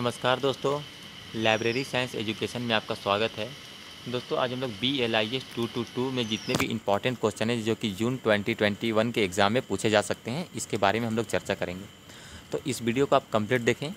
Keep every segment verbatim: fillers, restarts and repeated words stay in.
नमस्कार दोस्तों, library science education में आपका स्वागत है। दोस्तों आज हम लोग B L I S two two two में जितने भी इम्पॉर्टेंट क्वेश्चन हैं जो कि जून ट्वेंटी ट्वेंटी वन के एग्ज़ाम में पूछे जा सकते हैं, इसके बारे में हम लोग चर्चा करेंगे। तो इस वीडियो को आप कंप्लीट देखें।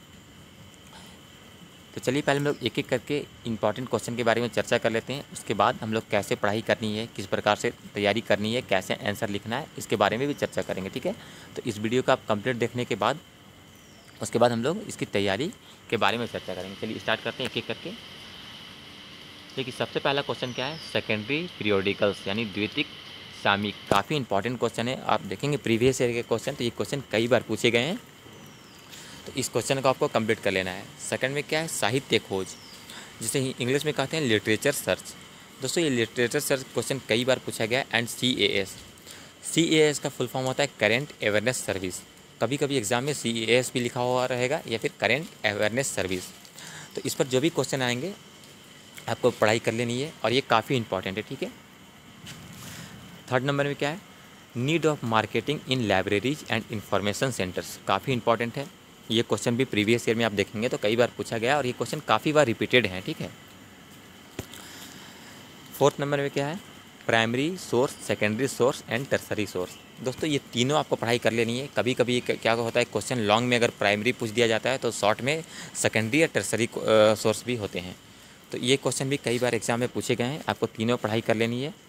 तो चलिए पहले हम लोग एक एक करके इम्पॉर्टेंट क्वेश्चन के बारे में चर्चा कर लेते हैं। उसके बाद हम लोग कैसे पढ़ाई करनी है, किस प्रकार से तैयारी करनी है, कैसे आंसर लिखना है, इसके बारे में भी चर्चा करेंगे। ठीक है, तो इस वीडियो को आप कंप्लीट देखने के बाद उसके बाद हम लोग इसकी तैयारी के बारे में चर्चा करेंगे। चलिए स्टार्ट करते हैं एक एक करके। देखिए सबसे पहला क्वेश्चन क्या है, सेकेंडरी पीरियोडिकल्स यानी द्वितीयक सामयिक। काफ़ी इंपॉर्टेंट क्वेश्चन है, आप देखेंगे प्रीवियस ईयर के क्वेश्चन, तो ये क्वेश्चन कई बार पूछे गए हैं, तो इस क्वेश्चन को आपको कंप्लीट कर लेना है। सेकंड में क्या है, साहित्य खोज, जिसे इंग्लिश में कहते हैं लिटरेचर सर्च। दोस्तों ये लिटरेचर सर्च क्वेश्चन कई बार पूछा गया। And C A S, C A S का फुल फॉर्म होता है करेंट अवेयरनेस सर्विस। कभी कभी एग्जाम में सी ए एस भी लिखा हुआ रहेगा या फिर करेंट अवेयरनेस सर्विस। तो इस पर जो भी क्वेश्चन आएंगे आपको पढ़ाई कर लेनी है और ये काफ़ी इंपॉर्टेंट है। ठीक है, थर्ड नंबर में क्या है, need of marketing in libraries and information centres. काफ़ी इंपॉर्टेंट है, ये क्वेश्चन भी प्रीवियस ईयर में आप देखेंगे तो कई बार पूछा गया और ये क्वेश्चन काफ़ी बार रिपीटेड है। ठीक है, फोर्थ नंबर में क्या है, primary source, secondary source and tertiary source. दोस्तों ये तीनों आपको पढ़ाई कर लेनी है। कभी कभी क्या होता है, क्वेश्चन लॉन्ग में अगर प्राइमरी पूछ दिया जाता है तो शॉर्ट में सेकेंडरी या टर्सरी सोर्स भी होते हैं। तो ये क्वेश्चन भी कई बार एग्जाम में पूछे गए हैं, आपको तीनों पढ़ाई कर लेनी है।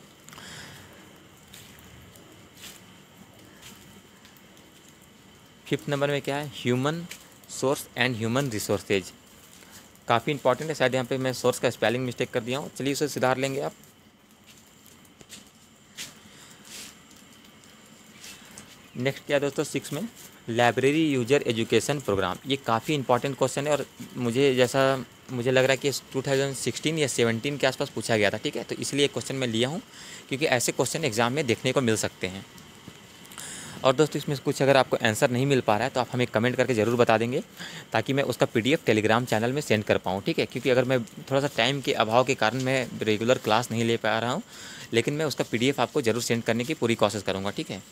फिफ्थ नंबर में क्या है, human source and human resources. काफ़ी इंपॉर्टेंट है, शायद यहाँ पे मैं सोर्स का स्पेलिंग मिस्टेक कर दिया हूँ, चलिए उसे सुधार लेंगे आप। नेक्स्ट क्या है दोस्तों, सिक्स में लाइब्रेरी यूजर एजुकेशन प्रोग्राम। ये काफ़ी इंपॉर्टेंट क्वेश्चन है और मुझे जैसा मुझे लग रहा है कि टू थाउजेंड सिक्सटीन या सेवनटीन के आसपास पूछा गया था। ठीक है, तो इसलिए क्वेश्चन मैं लिया हूँ क्योंकि ऐसे क्वेश्चन एग्जाम में देखने को मिल सकते हैं। और दोस्तों इसमें कुछ अगर आपको आंसर नहीं मिल पा रहा है तो आप हमें कमेंट करके ज़रूर बता देंगे ताकि मैं उसका पीडीएफ टेलीग्राम चैनल में सेंड कर पाऊँ। ठीक है, क्योंकि अगर मैं थोड़ा सा टाइम के अभाव के कारण मैं रेगुलर क्लास नहीं ले पा रहा हूँ, लेकिन मैं उसका पीडीएफ आपको ज़रूर सेंड करने की पूरी कोशिश करूँगा। ठीक है,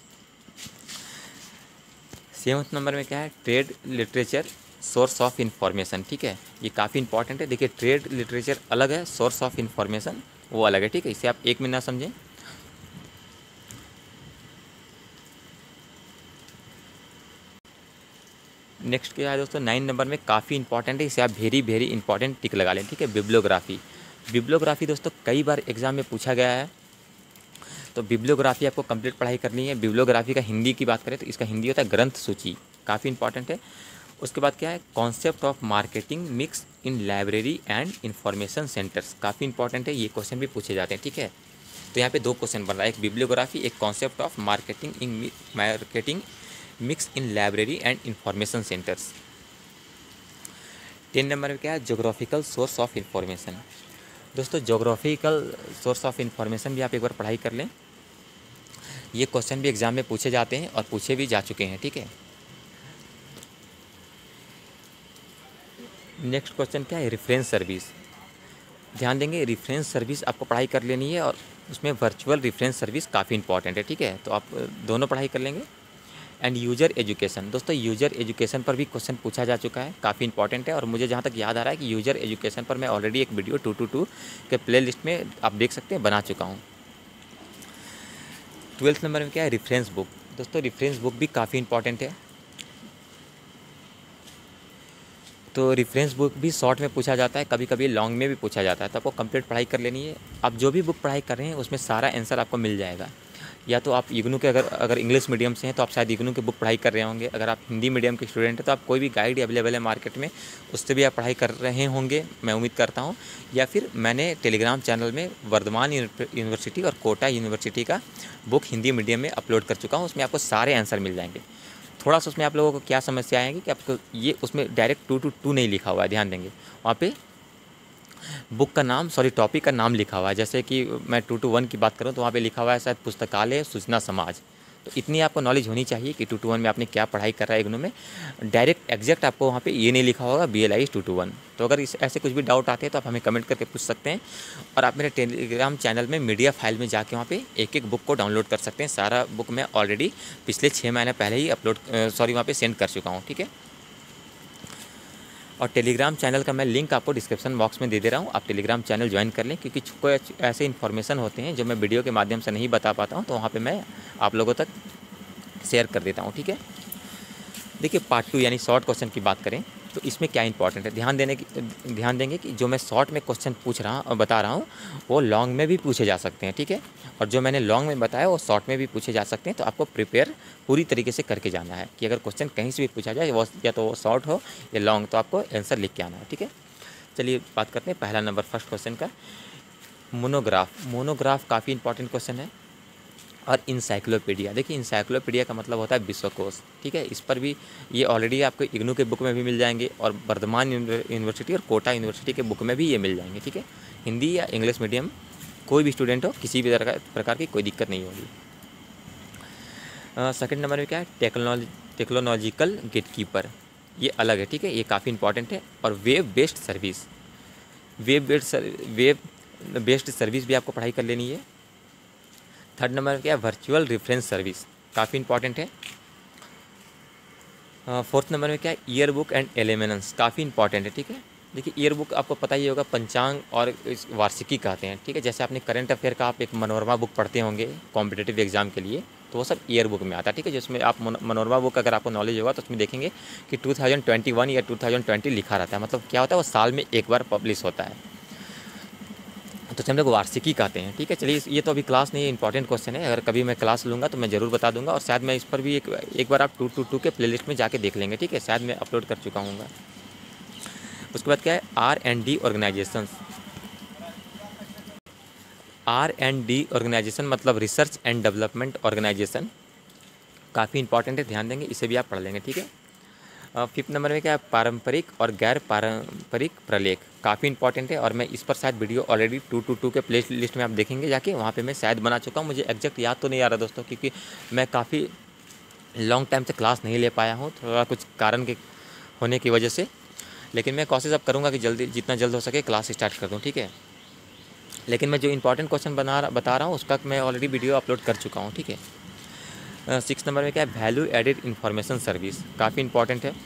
सेवन्थ नंबर में क्या है, trade literature source of information. ठीक है, ये काफ़ी इंपॉर्टेंट है। देखिए ट्रेड लिटरेचर अलग है, सोर्स ऑफ इन्फॉर्मेशन वो अलग है। ठीक है, इसे आप एक में ना समझें। नेक्स्ट क्या है दोस्तों, नाइन नंबर में काफ़ी इंपॉर्टेंट है, इसे आप वेरी वेरी इंपॉर्टेंट टिक लगा लें। ठीक है, बिब्लियोग्राफी। बिब्लियोग्राफी दोस्तों कई बार एग्जाम में पूछा गया है, तो बिब्लियोग्राफी आपको कंप्लीट पढ़ाई करनी है। बिब्लियोग्राफी का हिंदी की बात करें तो इसका हिंदी होता है ग्रंथ सूची, काफ़ी इंपॉर्टेंट है। उसके बाद क्या है, concept of marketing mix in library and information centres. काफ़ी इंपॉर्टेंट है, ये क्वेश्चन भी पूछे जाते हैं। ठीक है, तो यहाँ पे दो क्वेश्चन बन रहा है, एक बिब्लियोग्राफी, एक concept of marketing in marketing mix in library and information centres. Ten number में क्या है, जोग्राफिकल सोर्स ऑफ इंफॉर्मेशन। दोस्तों जोग्राफिकल सोर्स ऑफ इंफॉर्मेशन भी आप एक बार पढ़ाई कर लें, ये क्वेश्चन भी एग्जाम में पूछे जाते हैं और पूछे भी जा चुके हैं। ठीक है, नेक्स्ट क्वेश्चन क्या है, रेफरेंस सर्विस। ध्यान देंगे, रेफरेंस सर्विस आपको पढ़ाई कर लेनी है और उसमें वर्चुअल रेफरेंस सर्विस काफ़ी इंपॉर्टेंट है। ठीक है, तो आप दोनों पढ़ाई कर लेंगे। एंड यूजर एजुकेशन, दोस्तों यूजर एजुकेशन पर भी क्वेश्चन पूछा जा चुका है, काफ़ी इंपॉर्टेंट है। और मुझे जहाँ तक याद आ रहा है कि यूजर एजुकेशन पर मैं ऑलरेडी एक वीडियो टू टू टू के प्ले लिस्ट में आप देख सकते हैं बना चुका हूँ। ट्वेल्थ नंबर में क्या है, रेफरेंस बुक। दोस्तों रेफरेंस बुक भी काफ़ी इंपॉर्टेंट है, तो रेफरेंस बुक भी शॉर्ट में पूछा जाता है, कभी कभी लॉन्ग में भी पूछा जाता है, तो आपको कंप्लीट पढ़ाई कर लेनी है। आप जो भी बुक पढ़ाई कर रहे हैं उसमें सारा आंसर आपको मिल जाएगा। या तो आप इग्नू के अगर अगर इंग्लिश मीडियम से हैं तो आप शायद इग्नू की बुक पढ़ाई कर रहे होंगे, अगर आप हिंदी मीडियम के स्टूडेंट हैं तो आप कोई भी गाइड अवेलेबल है मार्केट में उससे भी आप पढ़ाई कर रहे होंगे, मैं उम्मीद करता हूँ। या फिर मैंने टेलीग्राम चैनल में वर्धमान यूनिवर्सिटी और कोटा यूनिवर्सिटी का बुक हिंदी मीडियम में अपलोड कर चुका हूँ, उसमें आपको सारे आंसर मिल जाएंगे। थोड़ा सा उसमें आप लोगों को क्या समस्या आएगी कि आपको ये उसमें डायरेक्ट टू टू टू नहीं लिखा हुआ है, ध्यान देंगे वहाँ पे बुक का नाम सॉरी टॉपिक का नाम लिखा हुआ है। जैसे कि मैं टू टू वन की बात करूँ तो वहाँ पे लिखा हुआ है शायद पुस्तकालय सूचना समाज। तो इतनी आपको नॉलेज होनी चाहिए कि टू टू वन में आपने क्या पढ़ाई कर रहा है इग्नू में। डायरेक्ट एग्जैक्ट आपको वहाँ पे ये नहीं लिखा होगा B L I two two one. तो अगर इस ऐसे कुछ भी डाउट आते हैं तो आप हमें कमेंट करके पूछ सकते हैं, और आप मेरे टेलीग्राम चैनल में मीडिया फाइल में जाके वहाँ पे एक एक बुक को डाउनलोड कर सकते हैं। सारा बुक मैं ऑलरेडी पिछले छः महीने पहले ही अपलोड सॉरी वहाँ पर सेंड कर चुका हूँ। ठीक है, और टेलीग्राम चैनल का मैं लिंक आपको डिस्क्रिप्शन बॉक्स में दे दे रहा हूँ, आप टेलीग्राम चैनल ज्वाइन कर लें, क्योंकि कोई ऐसे इन्फॉर्मेशन होते हैं जो मैं वीडियो के माध्यम से नहीं बता पाता हूँ, तो वहाँ पे मैं आप लोगों तक शेयर कर देता हूँ, ठीक है। देखिए पार्ट टू यानी शॉर्ट क्वेश्चन की बात करें तो इसमें क्या इंपॉर्टेंट है, ध्यान देने की ध्यान देंगे कि जो मैं शॉर्ट में क्वेश्चन पूछ रहा हूँ बता रहा हूँ वो लॉन्ग में भी पूछे जा सकते हैं, ठीक है। और जो मैंने लॉन्ग में बताया वो शॉर्ट में भी पूछे जा सकते हैं। तो आपको प्रिपेयर पूरी तरीके से करके जाना है कि अगर क्वेश्चन कहीं से भी पूछा जाए, वो या तो वो शॉर्ट हो या लॉन्ग, तो आपको आंसर लिख के आना है, ठीक है। चलिए बात करते हैं पहला नंबर फर्स्ट क्वेश्चन का, मोनोग्राफ। मोनोग्राफ काफ़ी इंपॉर्टेंट क्वेश्चन है। और इंसाइक्लोपीडिया, देखिए इंसाइक्लोपीडिया का मतलब होता है विश्वकोश, ठीक है। इस पर भी ये ऑलरेडी आपको इग्नू के बुक में भी मिल जाएंगे और वर्धमान यूनिवर्सिटी और कोटा यूनिवर्सिटी के बुक में भी ये मिल जाएंगे, ठीक है। हिंदी या इंग्लिश मीडियम कोई भी स्टूडेंट हो, किसी भी प्रकार की कोई दिक्कत नहीं होगी। सेकंड नंबर में क्या है, टेक्नोलॉजी टेक्नोलॉजिकल गेटकीपर, ये अलग है, ठीक है, ये काफ़ी इंपॉर्टेंट है। और web based service, web based web based service भी आपको पढ़ाई कर लेनी है। थर्ड नंबर में क्या है, वर्चुअल रेफरेंस सर्विस, काफ़ी इंपॉर्टेंट है। फोर्थ नंबर में क्या है, ईयर बुक एंड एलिमेंट्स, काफ़ी इंपॉर्टेंट है, ठीक है। देखिए ईयर बुक आपको पता ही होगा, पंचांग और वार्षिकी कहते हैं, ठीक है। जैसे आपने करंट अफेयर का आप एक मनोरमा बुक पढ़ते होंगे कॉम्पिटिटिव एग्जाम के लिए, तो वो सब ईयर बुक में आता है, ठीक है। जिसमें आप मनोरमा बुक अगर आपको नॉलेज होगा तो उसमें देखेंगे कि टू थाउजेंड ट्वेंटी वन या टू थाउजेंड ट्वेंटी लिखा रहता है, मतलब क्या होता है वो साल में एक बार पब्लिश होता है, तो हम लोग वार्षिकी कहते हैं, ठीक है। चलिए ये तो अभी क्लास नहीं है, इंपॉर्टेंट क्वेश्चन है, अगर कभी मैं क्लास लूँगा तो मैं ज़रूर बता दूंगा। और शायद मैं इस पर भी एक एक बार आप टू टू टू के प्लेलिस्ट में जाके देख लेंगे, ठीक है, शायद मैं अपलोड कर चुका हूँ। उसके बाद क्या है, R and D organisation. R and D organisation मतलब रिसर्च एंड डेवलपमेंट ऑर्गेनाइजेशन, काफ़ी इंपॉर्टेंट है, ध्यान देंगे, इसे भी आप पढ़ लेंगे, ठीक है। फिफ्थ नंबर में क्या है, पारंपरिक और गैर पारंपरिक प्रलेख, काफ़ी इंपॉर्टेंट है। और मैं इस पर शायद video already two two two के प्ले लिस्ट में आप देखेंगे जाके, वहाँ पे मैं शायद बना चुका हूँ, मुझे एग्जैक्ट याद तो नहीं आ रहा दोस्तों, क्योंकि मैं काफ़ी लॉन्ग टाइम से क्लास नहीं ले पाया हूँ, थोड़ा कुछ कारण के होने की वजह से। लेकिन मैं कोशिश अब करूँगा कि जल्दी जितना जल्द हो सके क्लास स्टार्ट कर दूँ, ठीक है। लेकिन मैं जो इंपॉर्टेंट क्वेश्चन बना बता रहा हूँ उसका मैं ऑलरेडी वीडियो अपलोड कर चुका हूँ, ठीक है। सिक्स नंबर में क्या है, वैल्यू एडेड इंफॉर्मेशन सर्विस, काफ़ी इंपॉर्टेंट है।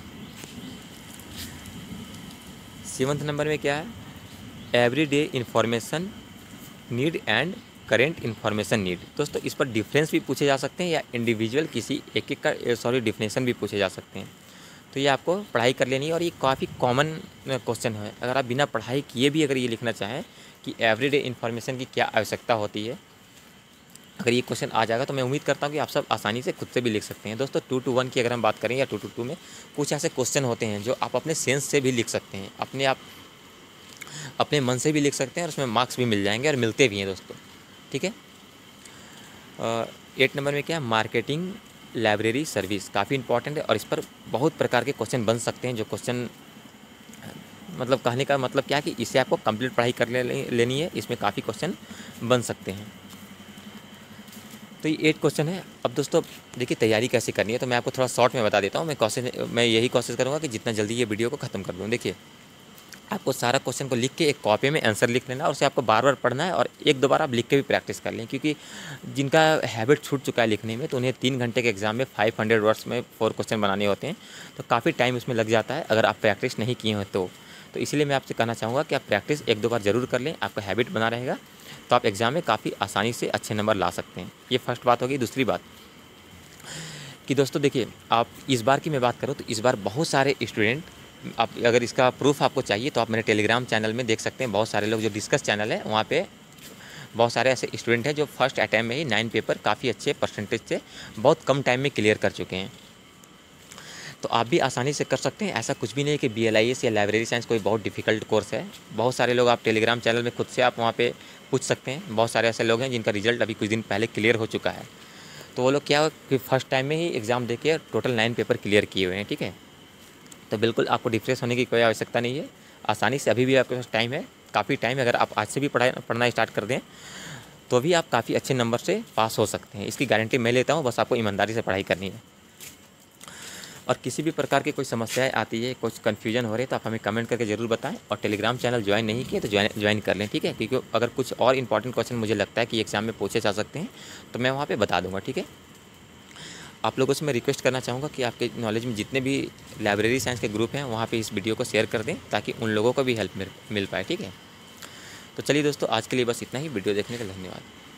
सेवन्थ नंबर में क्या है, everyday information need and current information need. दोस्तों इस पर डिफरेंस भी पूछे जा सकते हैं या इंडिविजुअल किसी एक एक का सॉरी डिफिनेशन भी पूछे जा सकते हैं, तो ये आपको पढ़ाई कर लेनी है। और ये काफ़ी कॉमन क्वेश्चन है, अगर आप बिना पढ़ाई किए भी अगर ये लिखना चाहें कि एवरीडे इंफॉर्मेशन की क्या आवश्यकता होती है, अगर ये क्वेश्चन आ जाएगा तो मैं उम्मीद करता हूँ कि आप सब आसानी से खुद से भी लिख सकते हैं। दोस्तों टू टू वन की अगर हम बात करें या टू टू टू में कुछ ऐसे क्वेश्चन होते हैं जो आप अपने सेंस से भी लिख सकते हैं, अपने आप अपने मन से भी लिख सकते हैं, और उसमें मार्क्स भी मिल जाएंगे और मिलते भी हैं दोस्तों, ठीक है। एट नंबर में क्या है, मार्केटिंग लाइब्रेरी सर्विस, काफ़ी इंपॉर्टेंट है। और इस पर बहुत प्रकार के क्वेश्चन बन सकते हैं, जो क्वेश्चन मतलब कहने का मतलब क्या है कि इसे आपको कंप्लीट पढ़ाई कर ले, लेनी है, इसमें काफ़ी क्वेश्चन बन सकते हैं। तो ये एट क्वेश्चन है। अब दोस्तों देखिए तैयारी कैसे करनी है, तो मैं आपको थोड़ा शॉर्ट में बता देता हूँ। मैं कोशिश मैं यही कोशिश करूँगा कि जितना जल्दी ये वीडियो को ख़त्म कर दूँ। देखिए आपको सारा क्वेश्चन को लिख के एक कॉपी में आंसर लिख लेना, और उसे आपको बार बार पढ़ना है, और एक दो बार आप लिख के भी प्रैक्टिस कर लें, क्योंकि जिनका हैबिट छूट चुका है लिखने में तो उन्हें तीन घंटे के एग्जाम में फाइव हंड्रेड वर्ड्स में फोर क्वेश्चन बनाने होते हैं, तो काफ़ी टाइम उसमें लग जाता है अगर आप प्रैक्टिस नहीं किए हो तो तो इसलिए मैं आपसे कहना चाहूँगा कि आप प्रैक्टिस एक दो बार ज़रूर कर लें, आपका हैबिट बना रहेगा, तो आप एग्ज़ाम में काफ़ी आसानी से अच्छे नंबर ला सकते हैं। ये फर्स्ट बात होगी। दूसरी बात कि दोस्तों देखिए आप इस बार की मैं बात करूँ तो इस बार बहुत सारे स्टूडेंट, आप अगर इसका प्रूफ आपको चाहिए तो आप मेरे टेलीग्राम चैनल में देख सकते हैं, बहुत सारे लोग जो डिस्कस चैनल है वहाँ पे बहुत सारे ऐसे स्टूडेंट हैं जो फर्स्ट अटैम्प्ट में ही नाइन पेपर काफ़ी अच्छे परसेंटेज से बहुत कम टाइम में क्लियर कर चुके हैं, तो आप भी आसानी से कर सकते हैं। ऐसा कुछ भी नहीं कि बी एल आई एस या लाइब्रेरी साइंस कोई बहुत डिफिकल्ट कोर्स है। बहुत सारे लोग आप टेलीग्राम चैनल में खुद से आप वहाँ पे पूछ सकते हैं, बहुत सारे ऐसे लोग हैं जिनका रिजल्ट अभी कुछ दिन पहले क्लियर हो चुका है, तो वो लोग क्या कि फर्स्ट टाइम में ही एग्ज़ाम दे के टोटल नाइन पेपर क्लियर किए हुए हैं, ठीक है। तो बिल्कुल आपको डिफ्रेश होने की कोई आवश्यकता नहीं है, आसानी से अभी भी आपके पास टाइम है, काफ़ी टाइम। अगर आप आज से भी पढ़ाई पढ़ना स्टार्ट कर दें तो भी आप काफ़ी अच्छे नंबर से पास हो सकते हैं, इसकी गारंटी मैं लेता हूँ। बस आपको ईमानदारी से पढ़ाई करनी है, और किसी भी प्रकार की कोई समस्याएं आती है, कुछ कन्फ्यूजन हो रही है तो आप हमें कमेंट करके ज़रूर बताएं। और टेलीग्राम चैनल ज्वाइन नहीं किए तो ज्वाइन ज्वाइन कर लें, ठीक है, क्योंकि अगर कुछ और इंपॉर्टेंट क्वेश्चन मुझे लगता है कि एग्ज़ाम में पूछे जा सकते हैं तो मैं वहाँ पे बता दूंगा, ठीक है। आप लोगों से मैं रिक्वेस्ट करना चाहूँगा कि आपके नॉलेज में जितने भी लाइब्रेरी साइंस के ग्रुप हैं वहाँ पे इस वीडियो को शेयर कर दें ताकि उन लोगों को भी हेल्प मिल मिल पाए। ठीक है, तो चलिए दोस्तों, आज के लिए बस इतना ही। वीडियो देखने का धन्यवाद।